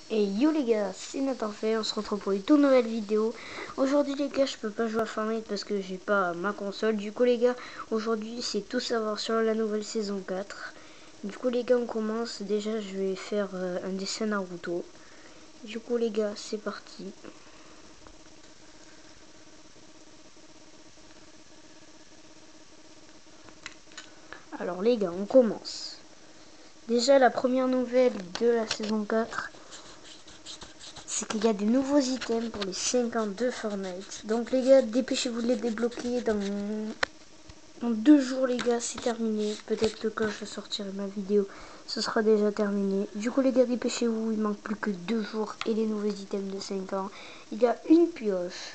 Et yo les gars, c'est Nathan Fait, on se retrouve pour une toute nouvelle vidéo. Aujourd'hui les gars, je peux pas jouer à Fortnite parce que j'ai pas ma console. Du coup les gars, aujourd'hui c'est tout savoir sur la nouvelle saison 4. Du coup les gars, on commence. Déjà je vais faire un dessin Naruto. Du coup les gars, c'est parti. Alors les gars, on commence. Déjà la première nouvelle de la saison 4, c'est qu'il y a des nouveaux items pour les 52 Fortnite. Donc les gars, dépêchez-vous de les débloquer dans 2 jours les gars, c'est terminé. Peut-être que quand je sortirai ma vidéo, ce sera déjà terminé. Du coup les gars, dépêchez-vous, il manque plus que 2 jours et les nouveaux items de 5 ans. Il y a une pioche,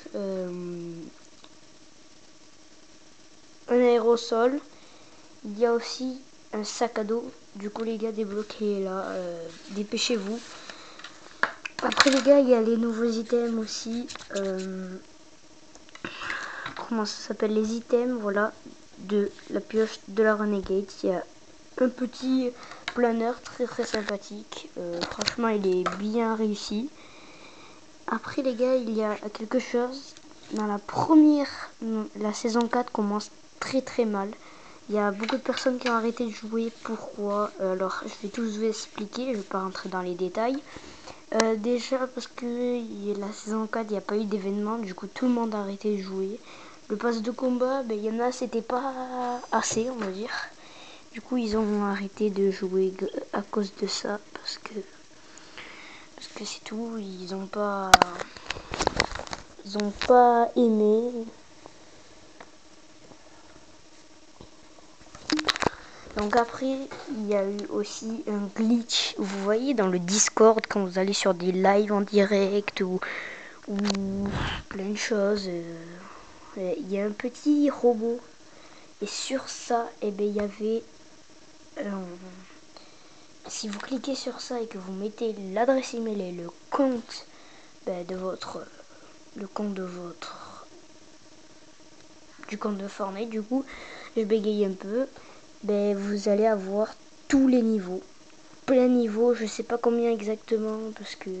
un aérosol, il y a aussi un sac à dos. Du coup les gars, débloquez là, dépêchez-vous. Après les gars, il y a les nouveaux items aussi. Comment ça s'appelle, les items, voilà, de la pioche de la Renegade. Il y a un petit planeur très sympathique. Franchement, il est bien réussi. Après les gars, il y a quelque chose. Dans la saison 4 commence très mal. Il y a beaucoup de personnes qui ont arrêté de jouer. Pourquoi? Alors, je vais tous vous expliquer. Je ne vais pas rentrer dans les détails. Déjà parce que la saison 4, il n'y a pas eu d'événement. Du coup, tout le monde a arrêté de jouer. Le pass de combat, ben, il y en a, c'était pas assez, on va dire. Du coup, ils ont arrêté de jouer à cause de ça. Parce que c'est tout. Ils ont pas aimé. Donc après, il y a eu aussi un glitch. Vous voyez dans le Discord, quand vous allez sur des lives en direct ou plein de choses, il y a un petit robot. Et sur ça, eh ben, il y avait... si vous cliquez sur ça et que vous mettez l'adresse email et le compte de votre... le compte de votre... du compte de Fortnite, du coup, je bégaye un peu. Ben, vous allez avoir tous les niveaux. Plein niveau, je sais pas combien exactement parce que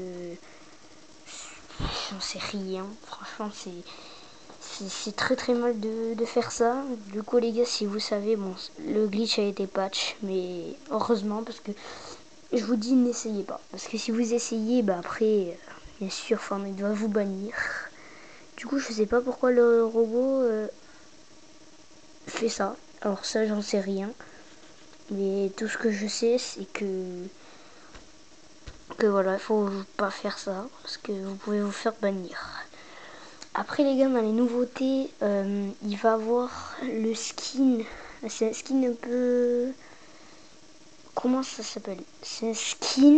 j'en sais rien. Franchement, c'est très mal de faire ça. Du coup les gars, si vous savez, bon, le glitch a été patch, mais heureusement parce que je vous dis n'essayez pas. Parce que si vous essayez, bah après, bien sûr, Fortnite va vous bannir. Du coup, je sais pas pourquoi le robot fait ça. Alors ça, j'en sais rien. Mais tout ce que je sais, c'est que voilà, il faut pas faire ça parce que vous pouvez vous faire bannir. Après les gars, dans les nouveautés, il va avoir le skin. C'est un skin un peu... Comment ça s'appelle? C'est un skin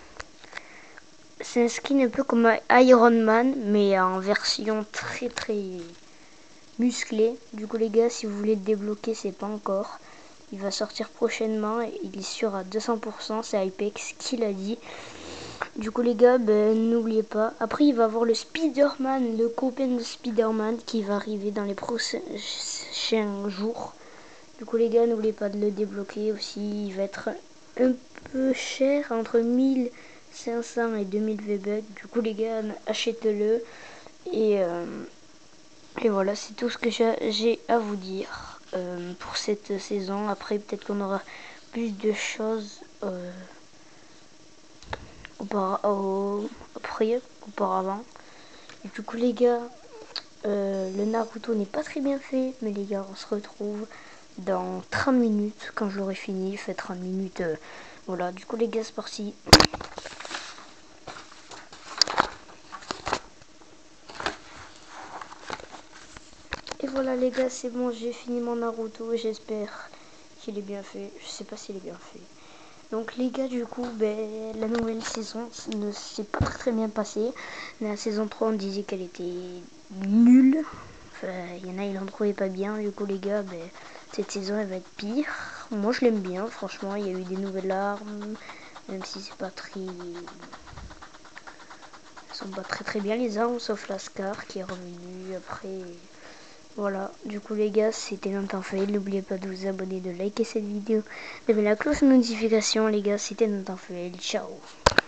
un peu comme Iron Man, mais en version très musclée. Du coup les gars, si vous voulez le débloquer, c'est pas encore. Il va sortir prochainement et il est sûr à 200%, c'est Hypex qui l'a dit. Du coup les gars, ben, n'oubliez pas. Après il va avoir le Spider-Man, le copain de Spider-Man qui va arriver dans les prochains jours. Du coup les gars, n'oubliez pas de le débloquer aussi. Il va être un peu cher, entre 1500 et 2000 V-Bucks. Du coup les gars, achetez-le. Et voilà, c'est tout ce que j'ai à vous dire pour cette saison. Après peut-être qu'on aura plus de choses auparavant. Et du coup les gars, le Naruto n'est pas très bien fait, mais les gars, on se retrouve dans 30 minutes quand j'aurai fini. Fait 30 minutes, voilà. Du coup les gars, c'est parti. Et voilà les gars, c'est bon, j'ai fini mon Naruto. J'espère qu'il est bien fait. Je sais pas s'il est bien fait. Donc les gars, du coup, ben, la nouvelle saison ne s'est pas très bien passée. La saison 3, on disait qu'elle était nulle. Enfin, il y en a, ils l'ont trouvé pas bien. Du coup les gars, ben, cette saison, elle va être pire. Moi, je l'aime bien, franchement. Il y a eu des nouvelles armes, même si c'est pas très... Ils sont pas très bien les armes, sauf la Scar qui est revenue après... Voilà, du coup les gars, c'était Nathan Fait. N'oubliez pas de vous abonner, de liker cette vidéo, de mettre la cloche de notification. Les gars, c'était Nathan Fait. Ciao.